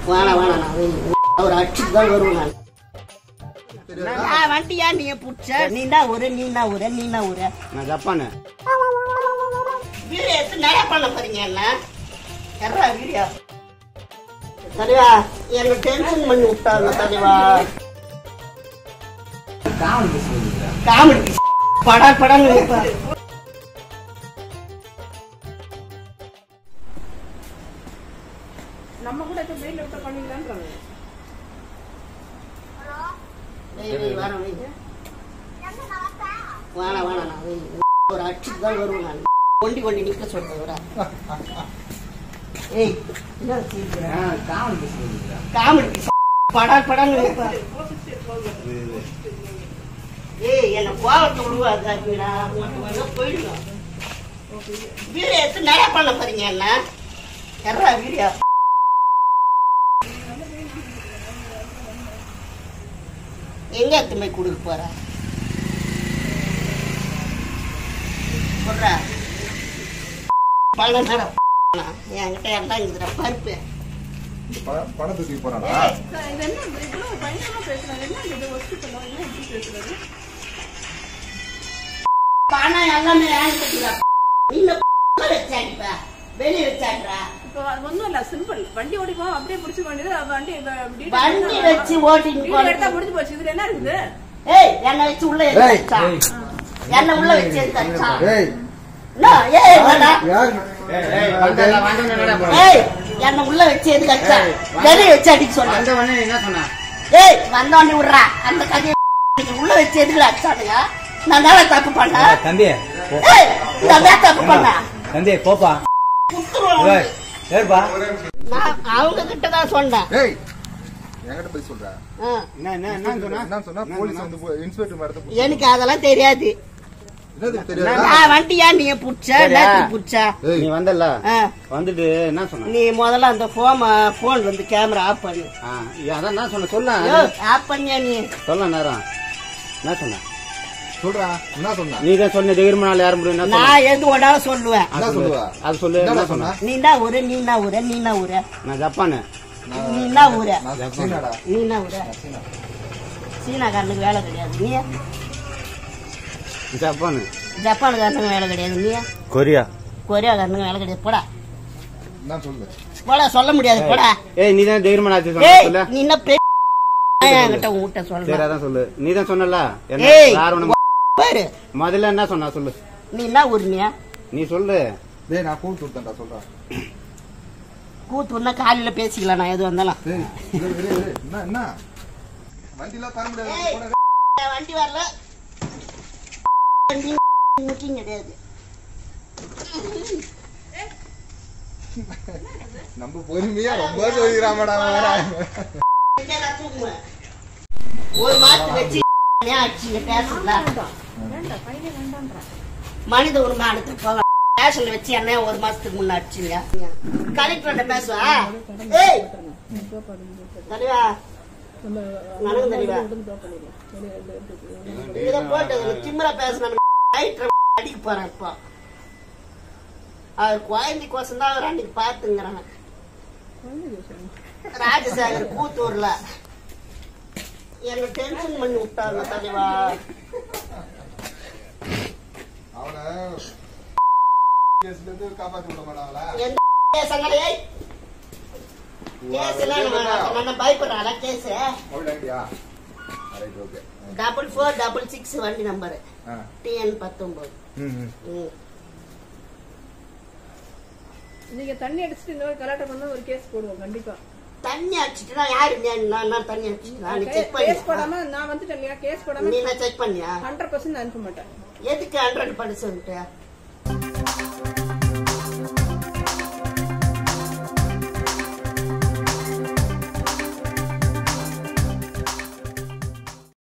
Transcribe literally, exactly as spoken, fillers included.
வேணா வேணா ஒரு அடிச்சுட்டு தான் வருவேன் நான் வண்டியா நீ புடிச்ச நீனா ஒரு நீனா ஒரு நீனா ஒரு நான் ஜப்பானு வீடியோ எடுத்து நிறைய பண்ண போறீங்க என்ன எறா வீடியோ தலைவா என்ன டென்ஷன் பண்ணி விட்டாங்க தலைவா காமெடி காமெடி படா படான்னு நம்ம கூட இப்ப வெயில விட்டு பண்ணிக்கலாம்ன்றாங்க. வெய் வரேன் வெய் வேணா வேணா நான் வெய் ஒரு அடிச்சுட்டு தான் வருவேன் நான் கொண்டி கொண்டி நிக்க சொல்றேன் வரா ஏய் என்ன செய்யற காமெடி காமெடி படா படான்னு ஏய் என்ன கோவத்தை விடுவாதா போயிடுங்க வீடியோ எடுத்து நிறைய பண்ண போறீங்க என்ன எறா வீடியோ எங்க எடுத்து போய் கொடுக்க போற சொல்ற பல நேரம் என்கிட்ட எல்லாம் இருக்குற பருப்பு பணத்தை தூக்கி போறானா இது என்ன இவ்வளவு பயங்கரமா பேசுறாங்க என்ன இது வஸ்து பண்ணா என்ன இப்படி பேசுறாரு பணம் எல்லாமே ஏங்கிட்டு நீங்க வச்சாடிப்பா வெளியே வச்சாடுறா இப்போ ஒன்றும் இல்லை சிம்பிள் வண்டி ஓடிப்போம் அப்படியே பிடிச்சி வேண்டியது வண்டி வண்டி வச்சு ஓட்டிட்டு எடுத்தா முடிஞ்சு போச்சு இதுல என்ன இருக்குது ஏய் என்ன வச்சு உள்ள வச்சா என்ன உள்ள வச்சு எடுத்தா ஏய் ஏய் வேணா யார் ஏய் வந்தல வந்தனடா ஏய் என்ன உள்ள வச்சு எதுக்கு அடிச்சா வெளியே வச்சு அடிக்க சொன்னா வந்த உடனே என்ன சொன்னா ஏய் வந்தோனே விடுறா அந்த கதையை உள்ள வச்சு எதுக்கு அடிச்சானுங்க நான் தான தப்பு பண்ணேன் தம்பி ஏய் நான் தான் தப்பு பண்ணேன் தம்பி போப்பா குத்துறோம் ஏற்பா நான் அவங்க கிட்ட தான் சொன்னேன் ஏய் என்கிட்ட போய் சொல்ற என்ன என்ன என்ன சொன்னா என்ன சொன்னா போலீஸ் வந்து இன்ஸ்பெக்டர் மேடத்தை எனக்கு அதெல்லாம் தெரியாது என்னது தெரியாது நான் வண்டியா நீ புடிச்ச நேத்து புடிச்ச நீ வந்தல்ல ஆ. வந்துட்டு என்ன சொன்ன நீ முதல்ல அந்த போன் போன் வந்து கேமரா ஆஃப் பண்ணு ஆ அதான் என்ன சொன்ன சொல்ல ஆஃப் பண்ணியா நீ சொல்ல நேரம் என்ன சொன்ன சொல்றா என்ன சொன்னா நீ தான் சொன்ன தைரியமானால யாரும் முடியும் என்ன சொன்ன நான் எது ஒன்றாலும் சொல்லுவேன் என்ன சொல்லுவா அது சொல்லு என்ன சொன்ன நீனா ஊரு நீனா ஊரு நீனா ஊரு நான் ஜப்பானு நீனா ஊரு நான் சீனாடா நீனா ஊரு சீனாக்காரனுக்கு வேலை கிடையாது நீ ஜப்பானு ஜப்பானுக்காரனுக்கு வேலை கிடையாது நீ கொரியா கொரியாக்காரனுக்கு வேலை கிடையாது போடா நான் சொல்லு போடா சொல்ல முடியாது போடா ஏய் நீ தான் தைரியமானாச்சு சொன்ன ஏய் சொல்லு நீ என்ன பெரிய என்கிட்ட உன்கிட்ட சரி சொல்ற அதான் சொல்லு நீ தான் சொன்னல என்ன ஏய் யாரும் பாரு முதல்ல என்ன சொன்னா சொல்லு நீ என்ன ஊருனியா நீ சொல்லு டேய் நான் கூப்பிட்டு விட்டேன்டா சொல்றா கூத்துனா காலையில பேசிக்கலாம் நான் எது வந்தாலும் டேய் இரு, இரு, இரு. என்ன என்ன வண்டிலாம் தர முடியாது போடா. வண்டி வரல வண்டி முக்கியம் கிடையாது நம்ம பொறுமையா ரொம்ப சொல்லிக்கிறாமடா ஒரு மாசத்து வச்சு அடிச்சுங்க பேசல மனித உரிமையானது போக ஸ்டேஷன்ல வச்சு என்ன ஒரு மாசத்துக்கு முன்ன அடிச்சுங்க கலெக்டர் பேசுவா ஏய் தலைவா நடந்து தலைவா இதை போட்டு திமிரா பேசணும் அடிக்க போறேன் இப்போ அவர் குழந்தைக்கோசம் தான் அவர் அன்னைக்கு பாத்துங்கிறாங்க ராஜசேகர் கூத்தூர்ல என்ன டென்ஷன் பண்ணி விட்டாங்க தலைவா அவனை கேஸ்ல இருந்து காப்பாத்தி விட மாட்டாங்களா எந்த கேஸங்களே கேஸ் எல்லாம் நான் பயப்படுறாளா கேஸ் ஓடியா right okay double four double six வண்டி நம்பர் டிஎன் பத்தொன்பது நீங்க தண்ணி அடிச்சுட்டு இந்த மாதிரி கலாட்டம் பண்ணா ஒரு கேஸ் போடுவோம் கண்டிப்பா தண்ணி அடிச்சுட்டு யாரு நான் தண்ணி அடிச்சுட்டு செக் கேஸ் பண்ணி போடாம நான் வந்துட்டேன் இல்லையா கேஸ் போடாம நீ செக் பண்ணியா ஹண்ட்ரட் பர்சன்ட் அனுப்ப மாட்டேன் எதுக்கு ஹண்ட்ரட் பர்சன்ட்